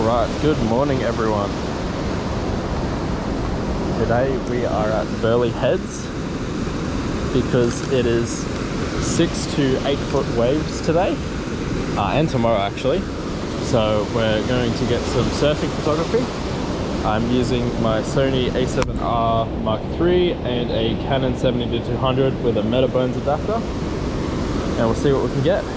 Alright, good morning everyone. Today we are at Burleigh Heads because it is 6 to 8 foot waves today and tomorrow actually. So we're going to get some surfing photography. I'm using my Sony A7R Mark III and a Canon 70-200 with a Metabones adapter, and we'll see what we can get.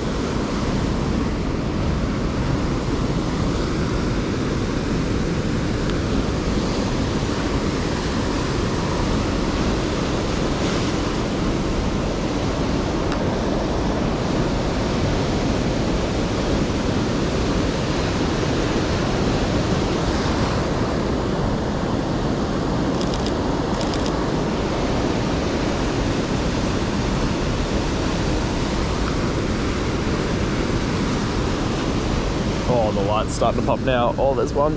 Oh, the light's starting to pop now. Oh, there's one.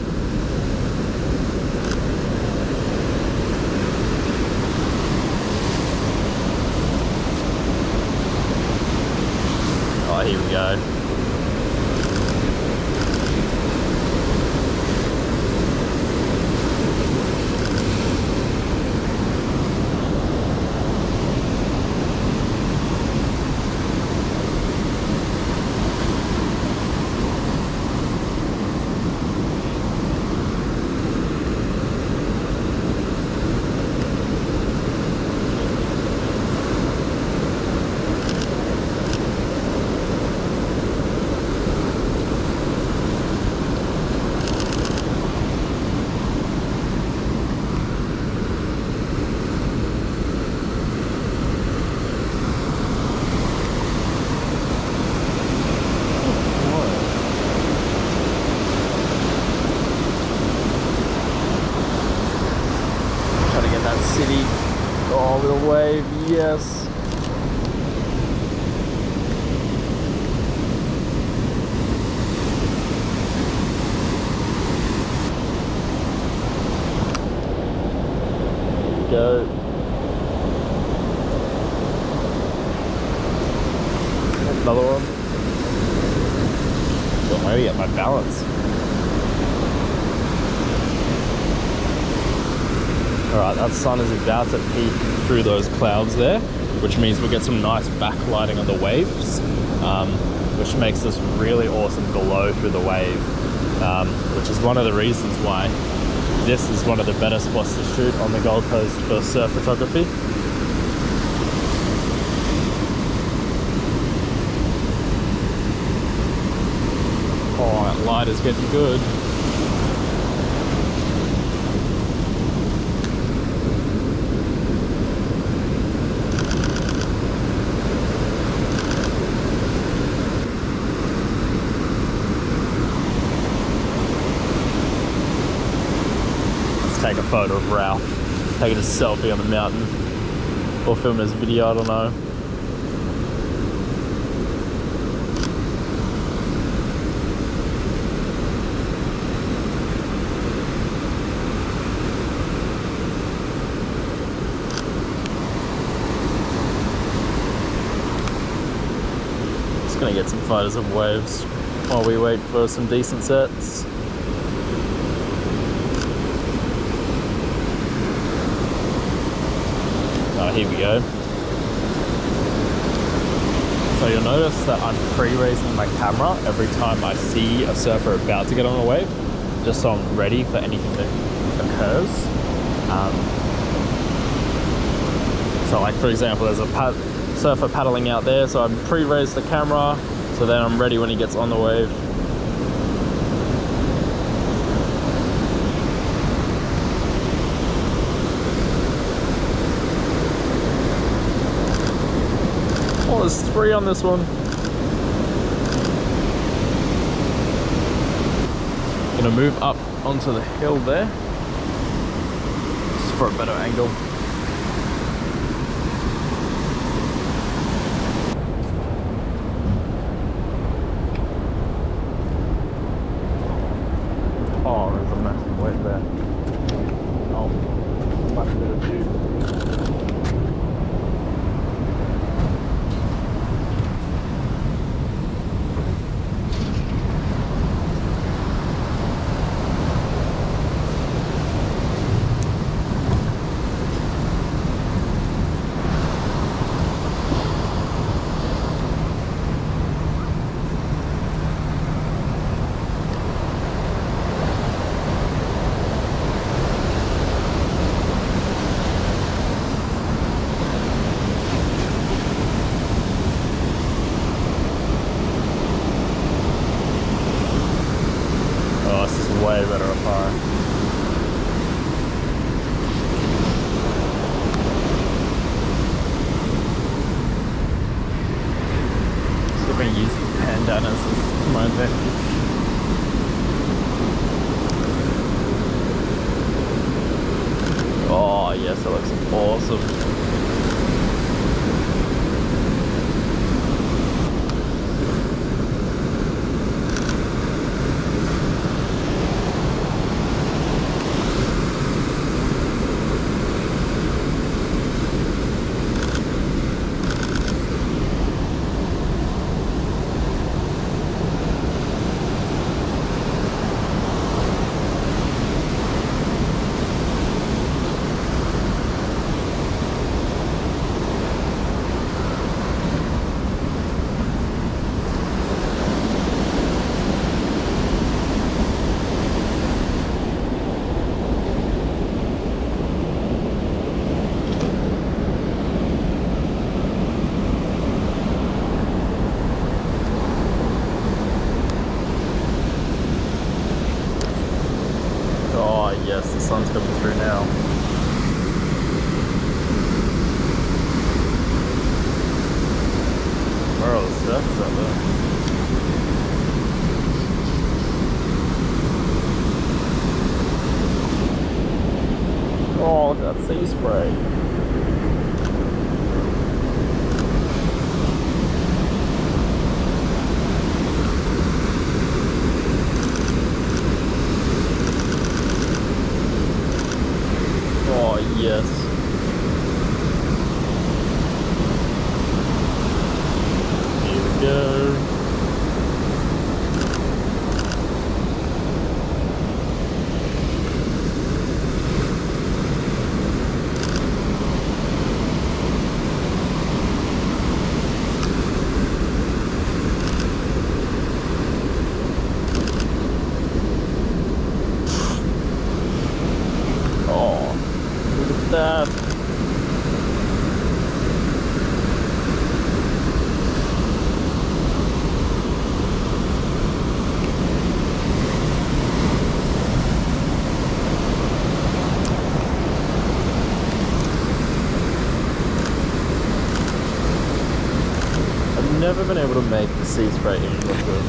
Oh, here we go. City. Oh, little wave, yes. Go. Another one. Don't worry, get my balance. Alright, that sun is about to peek through those clouds there, which means we'll get some nice backlighting on the waves, which makes this really awesome glow through the wave, which is one of the reasons why this is one of the better spots to shoot on the Gold Coast for surf photography. Oh, that light is getting good. Take a photo of Ralph taking a selfie on the mountain, or film his video, I don't know. Just gonna get some photos of waves while we wait for some decent sets. Here we go. So you'll notice that I'm pre-raising my camera every time I see a surfer about to get on a wave, just so I'm ready for anything that occurs. So like for example, there's a surfer paddling out there, so I'm pre-raised the camera, so then I'm ready when he gets on the wave. Oh, there's 3 on this one. Gonna move up onto the hill there, just for a better angle. Oh, there's a massive wave there. Oh, much better view. This is way better up high. See if I can use these bandanas to my advantage. Oh yes, that looks awesome. Yes, the sun's coming through now. Where are all the surfers out there? Oh, look at that sea spray. Yes. Here we go. That. I've never been able to make the sea spray any look good.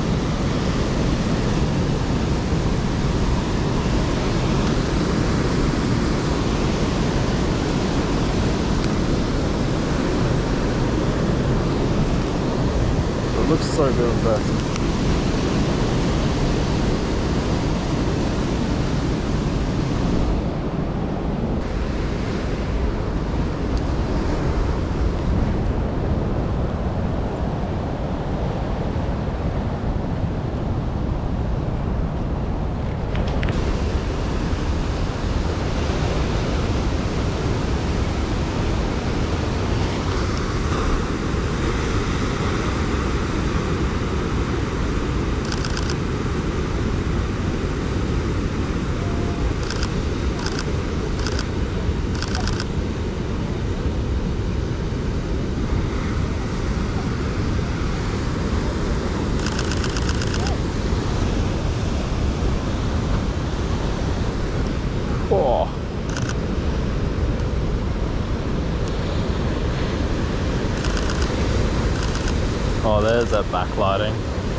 Looks so good in person. Oh. Oh, there's that backlighting.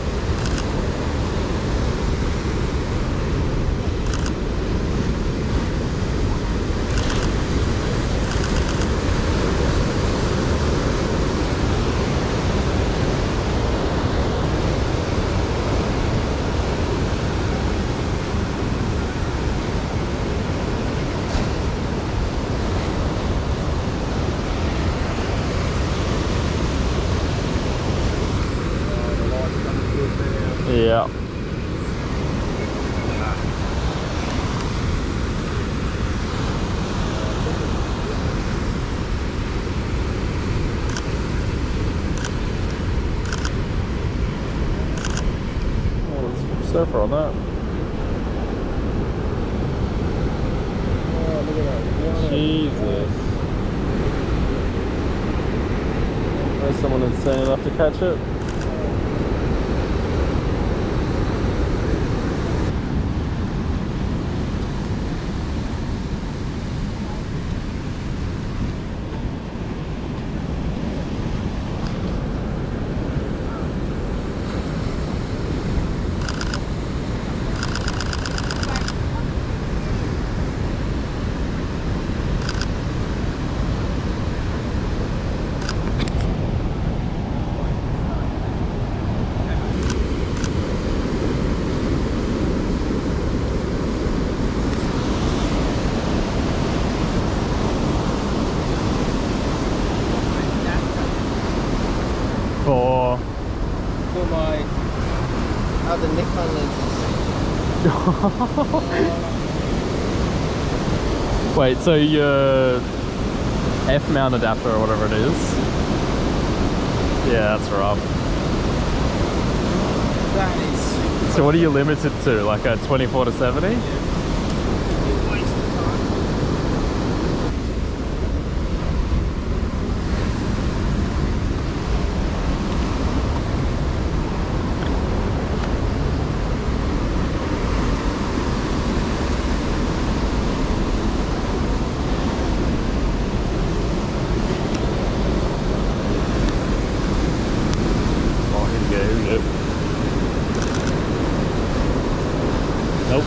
Yeah. Oh, there's a surfer on that. Oh, look at that. Jesus. There's someone insane enough to catch it. Oh, the Nikon lenses. Wait, so your F-mount adapter or whatever it is? Yeah, that's rough. That is super. So what are you limited to? Like a 24 to 70? Yeah. It wastes the time. Oh, here we go, here we go. Nope.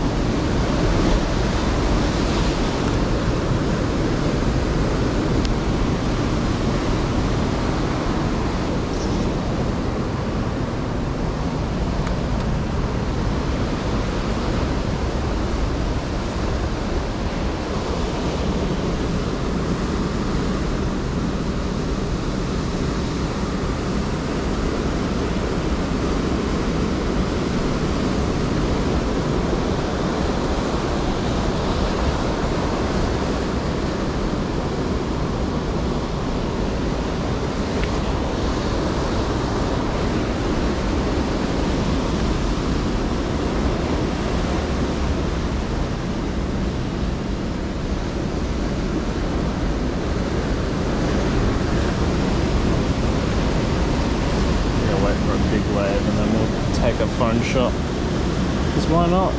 Wait for a big wave and then we'll take a phone shot. Because why not?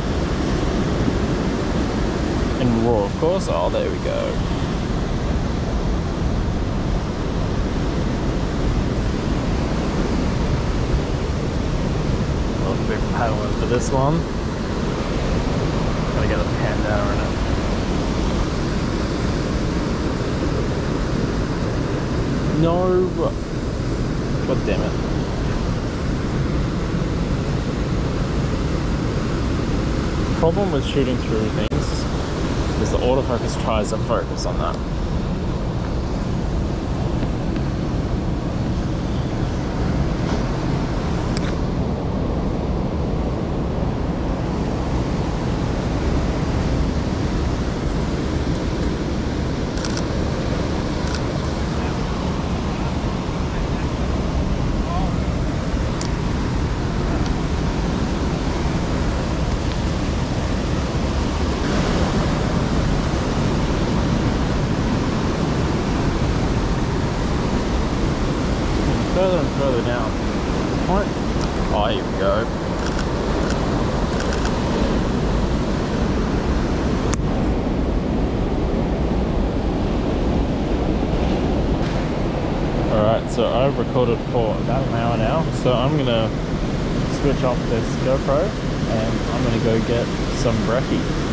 In RAW, of course. Oh, there we go. A little bit paddle for this one. Gotta get the Pandora in it. No. God damn it. Problem with shooting through things is the autofocus tries to focus on that. Further and further down. Point. Oh, here we go. Alright, so I've recorded for about an hour now, so I'm gonna switch off this GoPro and I'm gonna go get some brekkie.